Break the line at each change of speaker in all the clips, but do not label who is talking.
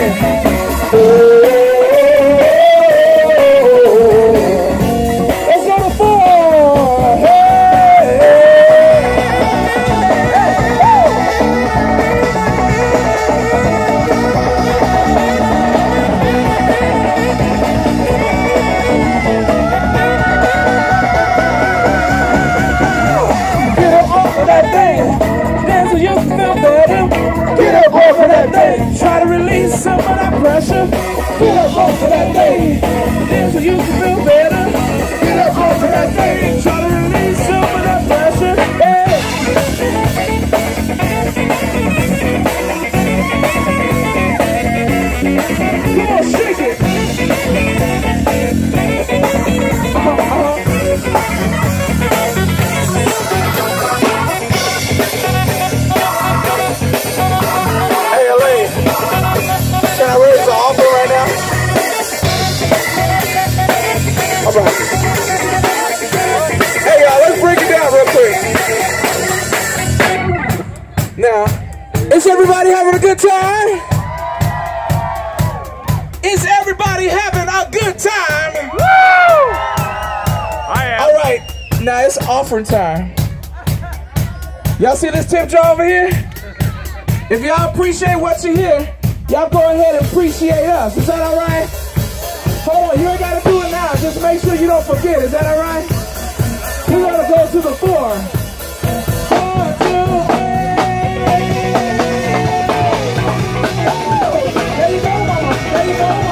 Let's go to 4. Get up off of that thing. Dance so you can feel better. Get up off of that thing. Try to release some of that pressure. Get up off of that thing. Dance so you can feel better. Get up off of that thing. Try to release some of that pressure. Hey. Come on, shake it. Hey, Elaine, can I raise the offer right now? All right. Hey, y'all, let's break it down real quick. Now, is everybody having a good time? Is everybody having a good time? Woo! I am. All right, now it's offering time. Y'all see this tip jar over here? If y'all appreciate what you hear, y'all go ahead and appreciate us. Is that all right? Hold on, you ain't got to do it now. Just make sure you don't forget. Is that all right? We're going to go to the 4. 1, 2, 3. There you go, mama. There you go, mama.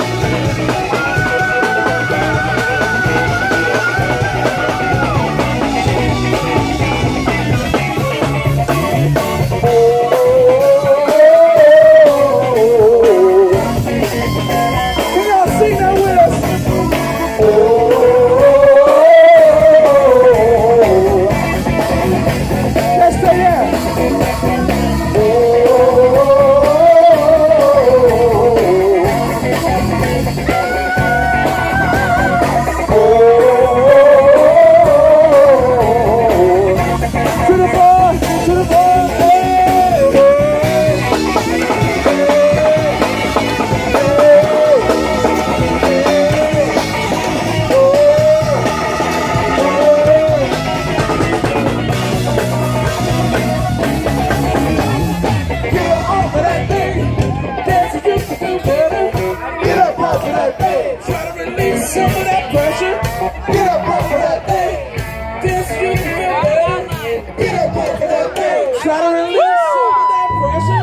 Some of that pressure. Get up off of that thing. This you can feel better. Get up off of that thing. Try to release some of that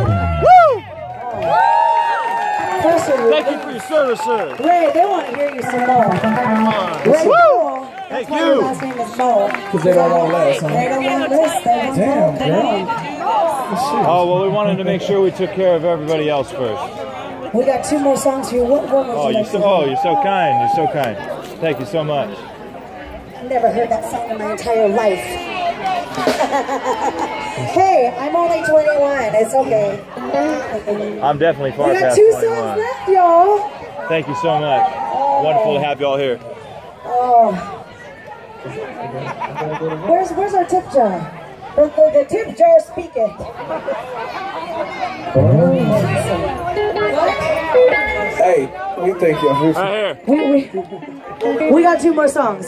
pressure. Woo!
Thank you for your service, sir.
Ray, they want to hear you some more. Ray Cole.
Thank
That's why
you.
your last name is Mo.
Because they don't want less, huh?
They don't want this. They want
Damn,
They
girl.
don't.
Oh, well, we wanted to make sure we took care of everybody else first.
We got 2 more songs for you. What would you like to do?
You're so kind. You're so kind. Thank you so much.
I've never heard that song in my entire life. Hey, I'm only 21. It's okay.
I'm definitely far
We got
past
2
21.
songs left, y'all.
Thank you so much. Wonderful to have you all here.
Oh. Where's our tip jar? The tip jar speaketh.
Hey, we thank you.
Right here.
We got 2 more songs.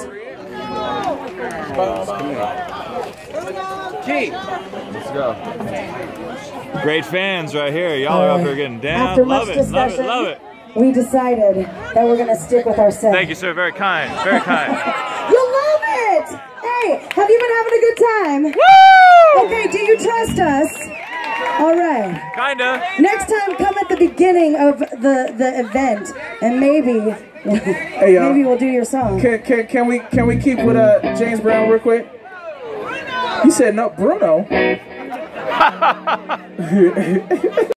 Let's go. Great fans right here. Y'all are up here getting down.
After
Love
much
it. Love
discussion,
it. Love it.
we decided that we're gonna stick with our set.
Thank you, sir. Very kind. Very kind.
You love it! Hey, have you been having a good time?
Woo!
Okay, do you trust us? All right.
Kinda.
Next time, come at the beginning of the event, and maybe
Hey,
maybe we'll do your song.
Can we keep with James Brown real quick? He said no, Bruno.